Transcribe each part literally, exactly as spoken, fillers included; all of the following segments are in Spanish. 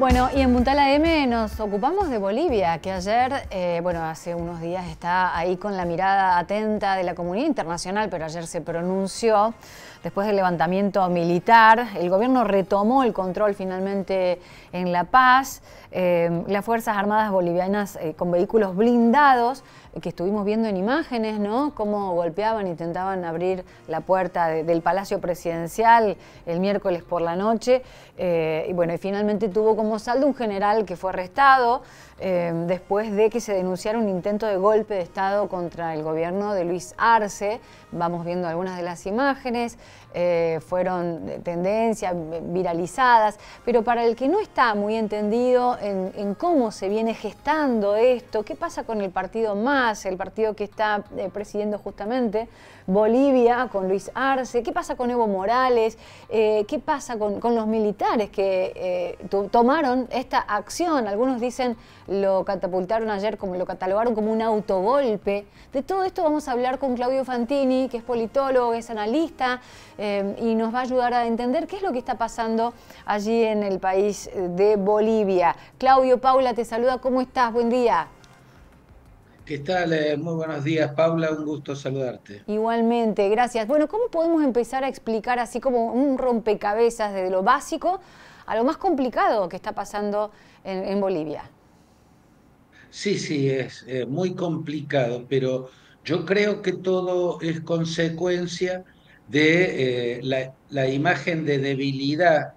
Bueno, y en Puntal A M nos ocupamos de Bolivia, que ayer, eh, bueno, hace unos días está ahí con la mirada atenta de la comunidad internacional, pero ayer se pronunció, después del levantamiento militar, el gobierno retomó el control finalmente en La Paz, eh, las Fuerzas Armadas bolivianas eh, con vehículos blindados, que estuvimos viendo en imágenes, ¿no? Cómo golpeaban, intentaban abrir la puerta de, del Palacio Presidencial el miércoles por la noche. Eh, y bueno, y finalmente tuvo como saldo un general que fue arrestado eh, después de que se denunciara un intento de golpe de Estado contra el gobierno de Luis Arce. Vamos viendo algunas de las imágenes, eh, fueron tendencias viralizadas, pero para el que no está muy entendido en, en cómo se viene gestando esto, qué pasa con el partido MAS, el partido que está eh, presidiendo justamente Bolivia con Luis Arce, qué pasa con Evo Morales, eh, qué pasa con, con los militares que eh, to tomaron esta acción. Algunos dicen lo catapultaron ayer, como lo catalogaron como un autogolpe. De todo esto vamos a hablar con Claudio Fantini, que es politólogo, es analista, eh, y nos va a ayudar a entender qué es lo que está pasando allí en el país de Bolivia. Claudio, Paula te saluda, ¿cómo estás? Buen día. ¿Qué tal? Eh, muy buenos días, Paula, un gusto saludarte. Igualmente, gracias. Bueno, ¿cómo podemos empezar a explicar así como un rompecabezas desde lo básico a lo más complicado que está pasando en, en Bolivia? Sí, sí, es eh, muy complicado, pero yo creo que todo es consecuencia de eh, la, la imagen de debilidad.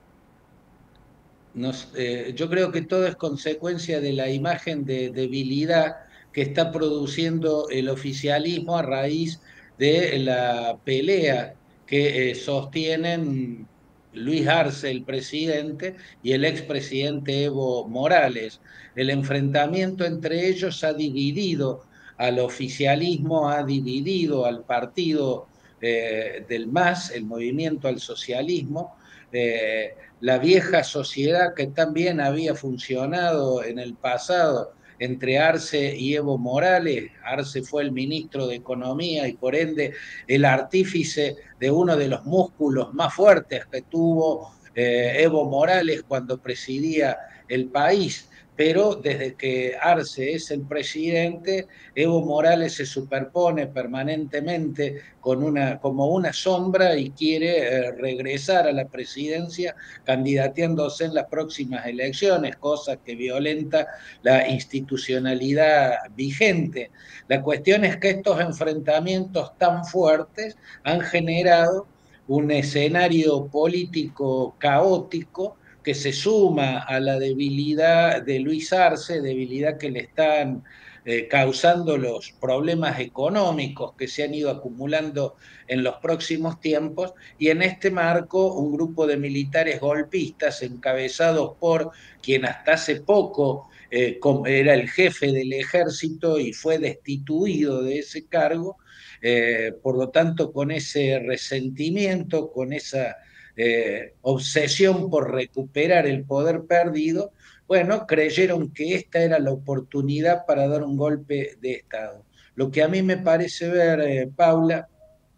Nos, eh, yo creo que todo es consecuencia de la imagen de debilidad que está produciendo el oficialismo a raíz de la pelea que eh, sostienen Luis Arce, el presidente, y el expresidente Evo Morales. El enfrentamiento entre ellos ha dividido al oficialismo, ha dividido al partido eh, del MAS, el Movimiento al Socialismo. Eh, la vieja sociedad que también había funcionado en el pasado entre Arce y Evo Morales. Arce fue el ministro de Economía y por ende el artífice de uno de los músculos más fuertes que tuvo eh, Evo Morales cuando presidía el país. Pero desde que Arce es el presidente, Evo Morales se superpone permanentemente con una, como una sombra y quiere eh, regresar a la presidencia candidateándose en las próximas elecciones, cosa que violenta la institucionalidad vigente. La cuestión es que estos enfrentamientos tan fuertes han generado un escenario político caótico que se suma a la debilidad de Luis Arce, debilidad que le están eh, causando los problemas económicos que se han ido acumulando en los próximos tiempos, y en este marco un grupo de militares golpistas encabezados por quien hasta hace poco eh, era el jefe del ejército y fue destituido de ese cargo, eh, por lo tanto con ese resentimiento, con esa eh, obsesión por recuperar el poder perdido, bueno, creyeron que esta era la oportunidad para dar un golpe de Estado. Lo que a mí me parece ver, eh, Paula,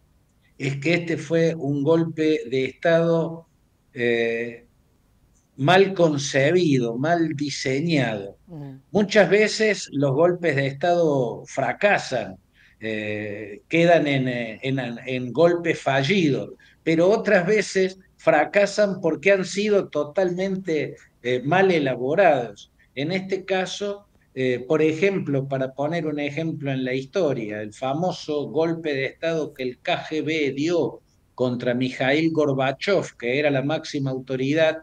es que este fue un golpe de Estado eh, mal concebido, mal diseñado. Mm. Muchas veces los golpes de Estado fracasan, eh, quedan en, eh, en, en golpes fallidos, pero otras veces fracasan porque han sido totalmente eh, mal elaborados. En este caso, eh, por ejemplo, para poner un ejemplo en la historia, el famoso golpe de Estado que el K G B dio contra Mikhail Gorbachev, que era la máxima autoridad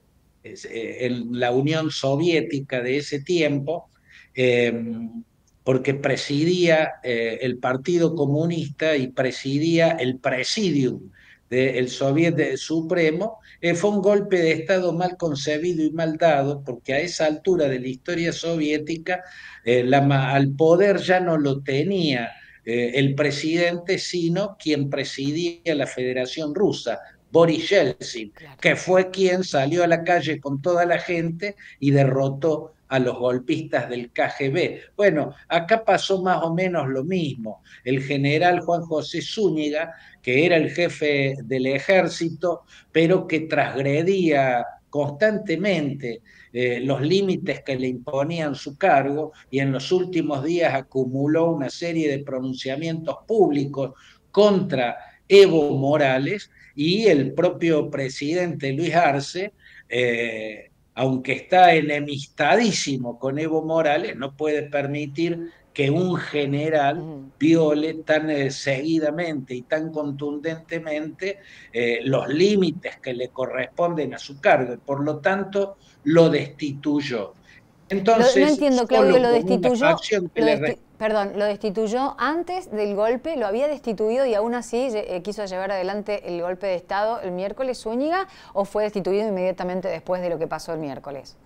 en la Unión Soviética de ese tiempo, eh, porque presidía eh, el Partido Comunista y presidía el Presidium del Soviet Supremo. Eh, fue un golpe de Estado mal concebido y mal dado, porque a esa altura de la historia soviética eh, la, al poder ya no lo tenía eh, el presidente, sino quien presidía la Federación Rusa, Boris Yeltsin, Claro. que fue quien salió a la calle con toda la gente y derrotó a los golpistas del K G B. Bueno, acá pasó más o menos lo mismo. El general Juan José Zúñiga, que era el jefe del ejército, pero que transgredía constantemente eh, los límites que le imponían su cargo y en los últimos días acumuló una serie de pronunciamientos públicos contra Evo Morales y el propio presidente Luis Arce, eh, aunque está enemistadísimo con Evo Morales, no puede permitir que un general Mm. viole tan eh, seguidamente y tan contundentemente eh, los límites que le corresponden a su cargo y por lo tanto lo destituyó. Lo- no Entonces, entiendo, Claudio, solo lo con una destituyó, facción que lo le... desti- perdón, lo destituyó antes del golpe, lo había destituido y aún así eh, quiso llevar adelante el golpe de Estado el miércoles Zúñiga, o fue destituido inmediatamente después de lo que pasó el miércoles.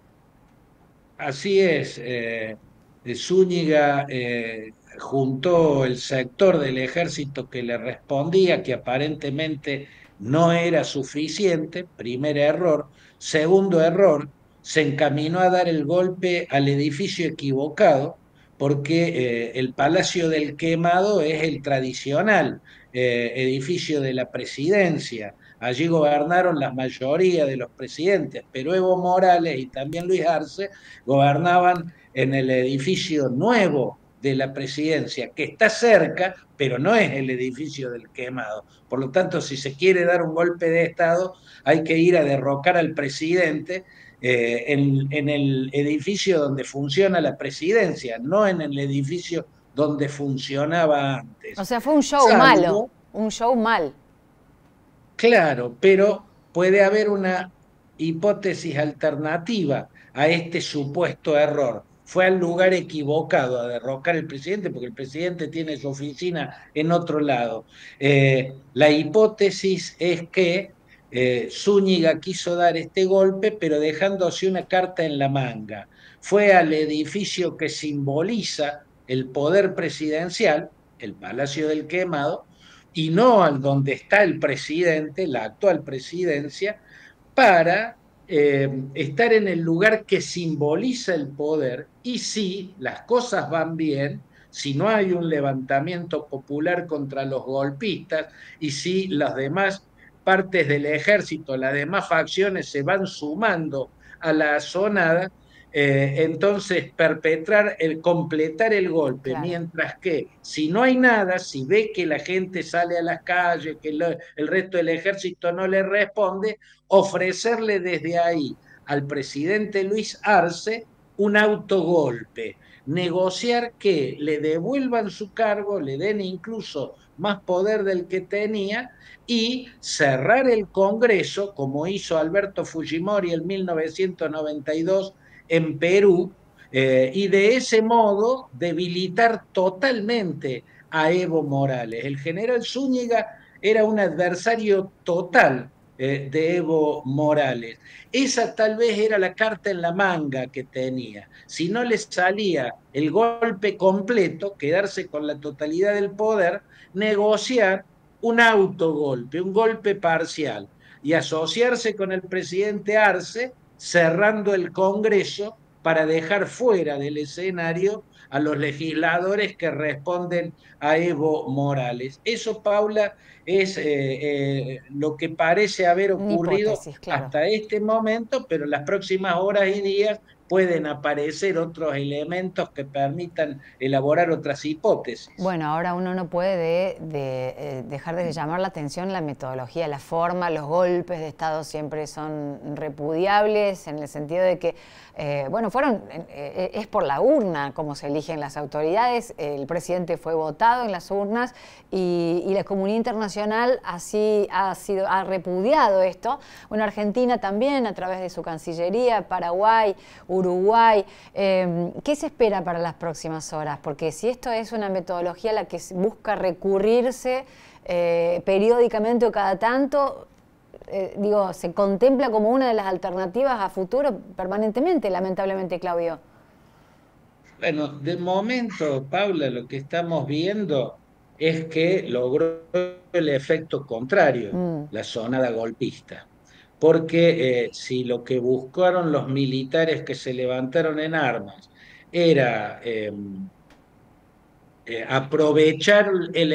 Así es, eh, Zúñiga eh, juntó el sector del ejército que le respondía, que aparentemente no era suficiente, primer error. Segundo error, se encaminó a dar el golpe al edificio equivocado, porque eh, el Palacio del Quemado es el tradicional eh, edificio de la presidencia. Allí gobernaron la mayoría de los presidentes, pero Evo Morales y también Luis Arce gobernaban en el edificio nuevo de la presidencia, que está cerca, pero no es el edificio del Quemado. Por lo tanto, si se quiere dar un golpe de Estado, hay que ir a derrocar al presidente eh, en, en el edificio donde funciona la presidencia, no en el edificio donde funcionaba O antes. sea, fue un show malo, Salvo, un show mal. claro, pero puede haber una hipótesis alternativa a este supuesto error. Fue al lugar equivocado a derrocar al presidente porque el presidente tiene su oficina en otro lado. Eh, la hipótesis es que eh, Zúñiga quiso dar este golpe, pero dejándose una carta en la manga. Fue al edificio que simboliza el poder presidencial, el Palacio del Quemado, y no al donde está el presidente, la actual presidencia, para eh, estar en el lugar que simboliza el poder y si las cosas van bien, si no hay un levantamiento popular contra los golpistas y si las demás partes del ejército, las demás facciones se van sumando a la azonada, eh, entonces perpetrar, el completar el golpe, Claro. mientras que si no hay nada, si ve que la gente sale a las calles, que lo, el resto del ejército no le responde, ofrecerle desde ahí al presidente Luis Arce un autogolpe, negociar que le devuelvan su cargo, le den incluso más poder del que tenía y cerrar el Congreso, como hizo Alberto Fujimori en mil novecientos noventa y dos en Perú, eh, y de ese modo debilitar totalmente a Evo Morales. El general Zúñiga era un adversario total eh, de Evo Morales. Esa tal vez era la carta en la manga que tenía. Si no le salía el golpe completo, quedarse con la totalidad del poder, negociar un autogolpe, un golpe parcial y asociarse con el presidente Arce, cerrando el Congreso para dejar fuera del escenario a los legisladores que responden a Evo Morales. Eso, Paula, es eh, eh, lo que parece haber Una ocurrido hipótesis, claro. hasta este momento, pero en las próximas horas y días pueden aparecer otros elementos que permitan elaborar otras hipótesis. Bueno, ahora uno no puede de, de, eh, dejar de llamar la atención la metodología, la forma, los golpes de Estado siempre son repudiables en el sentido de que, eh, bueno, fueron, eh, es por la urna como se eligen las autoridades, el presidente fue votado en las urnas y, y la comunidad internacional así ha, sido, ha repudiado esto. Bueno, Argentina también a través de su Cancillería, Paraguay, Uruguay. Eh, ¿Qué se espera para las próximas horas? Porque si esto es una metodología a la que busca recurrirse eh, periódicamente o cada tanto, eh, digo, se contempla como una de las alternativas a futuro permanentemente, lamentablemente, Claudio. Bueno, de momento, Paula, lo que estamos viendo es que logró el efecto contrario, Mm. la sonada golpista. Porque eh, si lo que buscaron los militares que se levantaron en armas era eh, eh, aprovechar el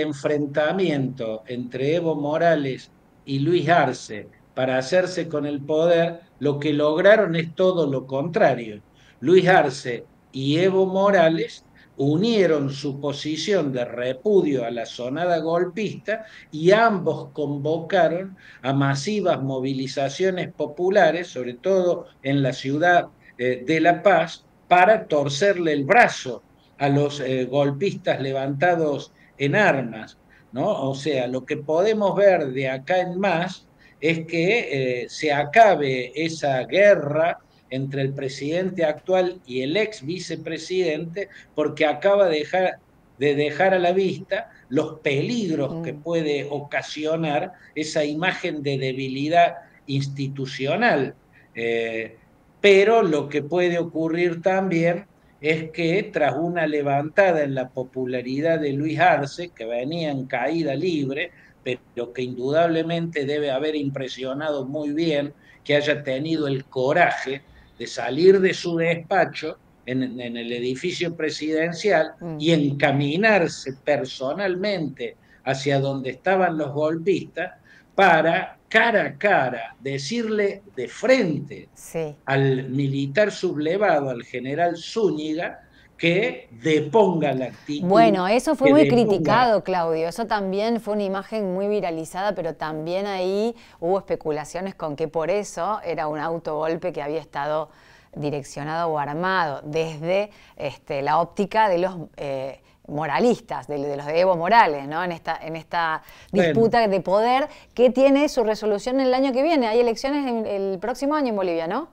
enfrentamiento entre Evo Morales y Luis Arce para hacerse con el poder, lo que lograron es todo lo contrario. Luis Arce y Evo Morales unieron su posición de repudio a la sonada golpista y ambos convocaron a masivas movilizaciones populares, sobre todo en la ciudad eh, de La Paz, para torcerle el brazo a los eh, golpistas levantados en armas, ¿no? O sea, lo que podemos ver de acá en más es que eh, se acabe esa guerra entre el presidente actual y el ex vicepresidente, porque acaba de dejar, de dejar a la vista los peligros que Mm. puede ocasionar esa imagen de debilidad institucional. Eh, pero lo que puede ocurrir también es que tras una levantada en la popularidad de Luis Arce, que venía en caída libre, pero que indudablemente debe haber impresionado muy bien que haya tenido el coraje de salir de su despacho en, en el edificio presidencial Mm. y encaminarse personalmente hacia donde estaban los golpistas para cara a cara decirle de frente Sí. al militar sublevado, al general Zúñiga, que deponga la actitud, Bueno, eso fue que muy deponga. criticado, Claudio. Eso también fue una imagen muy viralizada, pero también ahí hubo especulaciones con que por eso era un autogolpe que había estado direccionado o armado desde este, la óptica de los eh, moralistas, de, de los de Evo Morales, ¿no? En esta, en esta Bueno, disputa de poder que tiene su resolución el año que viene. Hay elecciones en, el próximo año en Bolivia, ¿no?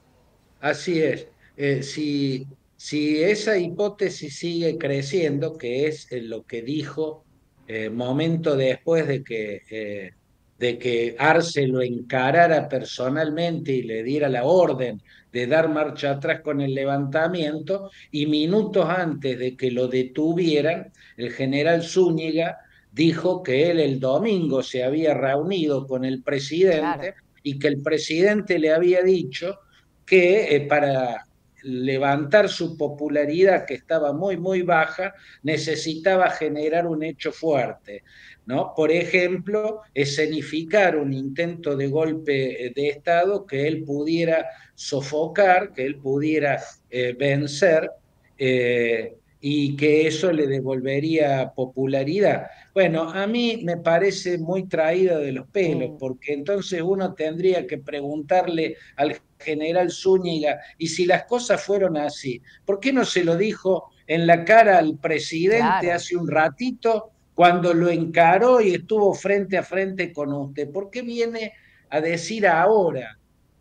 así es. Eh, si, si esa hipótesis sigue creciendo, que es eh, lo que dijo eh, momento después de que, eh, de que Arce lo encarara personalmente y le diera la orden de dar marcha atrás con el levantamiento, y minutos antes de que lo detuvieran, el general Zúñiga dijo que él el domingo se había reunido con el Claro. presidente y que el presidente le había dicho que eh, para levantar su popularidad, que estaba muy, muy baja, necesitaba generar un hecho fuerte, ¿no? Por ejemplo, escenificar un intento de golpe eh, de Estado que él pudiera sofocar, que él pudiera eh, vencer, eh, y que eso le devolvería popularidad. Bueno, a mí me parece muy traída de los pelos, Mm. porque entonces uno tendría que preguntarle al general Zúñiga, y si las cosas fueron así, ¿por qué no se lo dijo en la cara al presidente Claro. hace un ratito cuando lo encaró y estuvo frente a frente con usted? ¿Por qué viene a decir ahora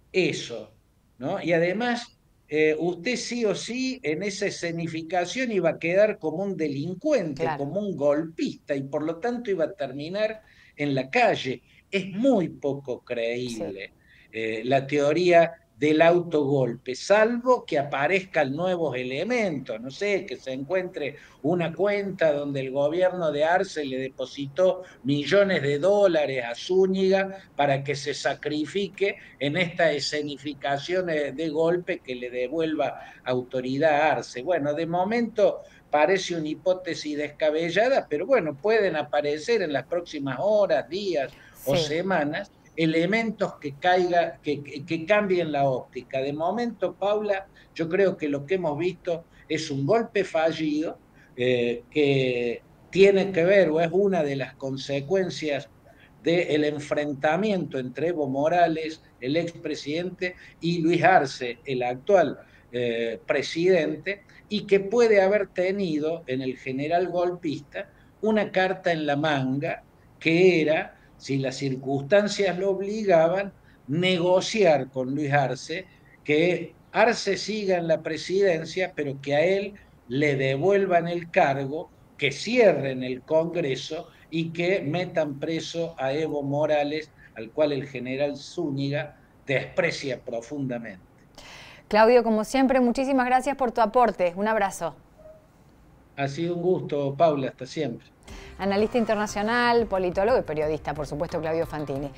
eso? ¿No? Y además, eh, usted sí o sí en esa escenificación iba a quedar como un delincuente, Claro. como un golpista, y por lo tanto iba a terminar en la calle. Es muy poco Sí. creíble eh, la teoría del autogolpe, salvo que aparezcan nuevos elementos, no sé, que se encuentre una cuenta donde el gobierno de Arce le depositó millones de dólares a Zúñiga para que se sacrifique en esta escenificación de golpe que le devuelva autoridad a Arce. Bueno, de momento parece una hipótesis descabellada, pero bueno, pueden aparecer en las próximas horas, días o Sí. semanas elementos que, caiga, que, que, que cambien la óptica. De momento, Paula, yo creo que lo que hemos visto es un golpe fallido eh, que tiene que ver o es una de las consecuencias del enfrentamiento entre Evo Morales, el expresidente, y Luis Arce, el actual eh, presidente, y que puede haber tenido en el general golpista una carta en la manga que era, si las circunstancias lo obligaban, negociar con Luis Arce, que Arce siga en la presidencia, pero que a él le devuelvan el cargo, que cierren el Congreso y que metan preso a Evo Morales, al cual el general Zúñiga desprecia profundamente. Claudio, como siempre, muchísimas gracias por tu aporte. Un abrazo. Ha sido un gusto, Paula, hasta siempre. Analista internacional, politólogo y periodista, por supuesto, Claudio Fantini.